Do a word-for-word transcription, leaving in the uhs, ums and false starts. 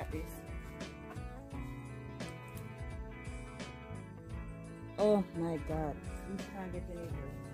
got this. Oh my God. I'm trying to get the neighbor.